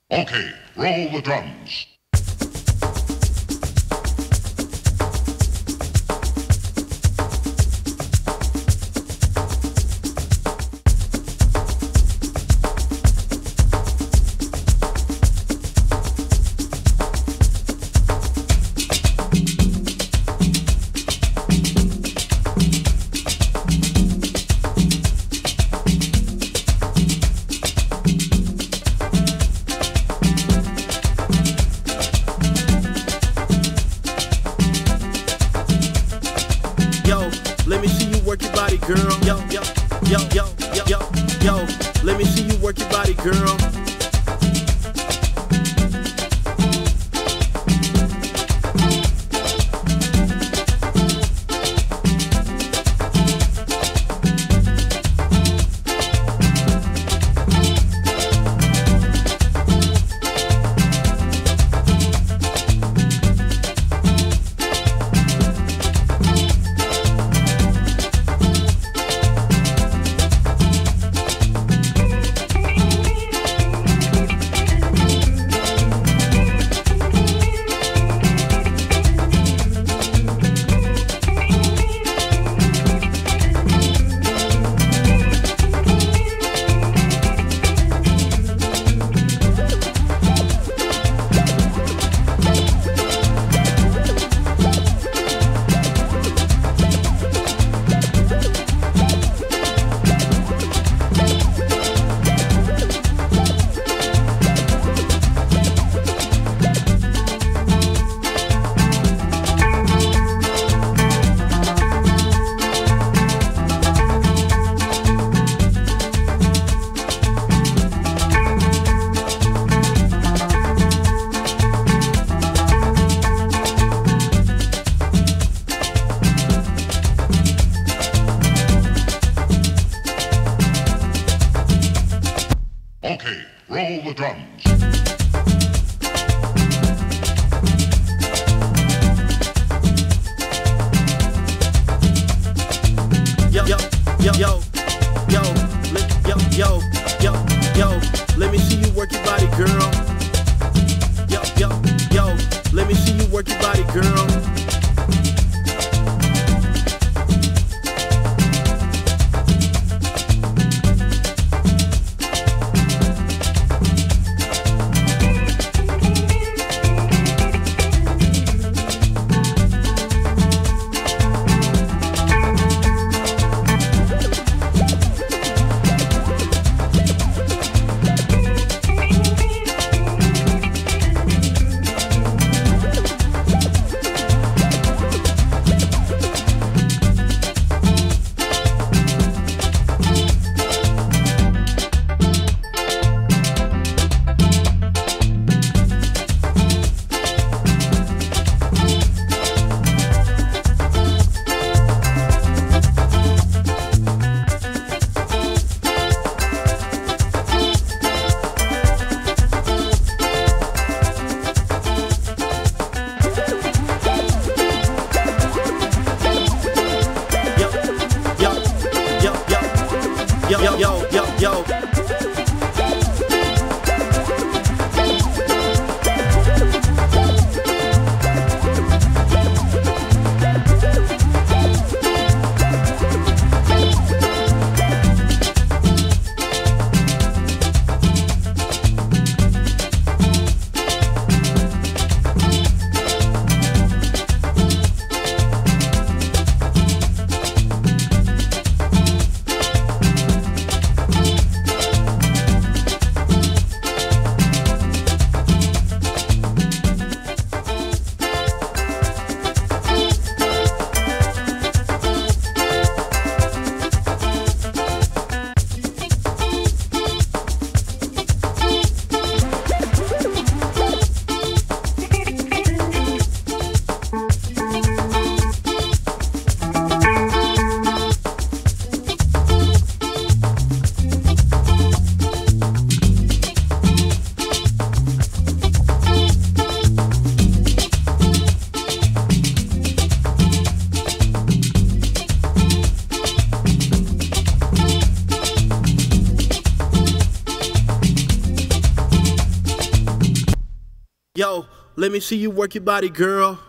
Okay, roll the drums. Let me see you work your body, girl. Yo, yo, yo, yo, yo, yo, yo. Let me see you work your body, girl. Okay, roll the drums. Yo, yo, yo, yo, yo, yo, yo, yo, yo. Let me see you work your body, girl. Yo, yo, yo. Let me see you work your body, girl. yo, let me see you work your body, girl.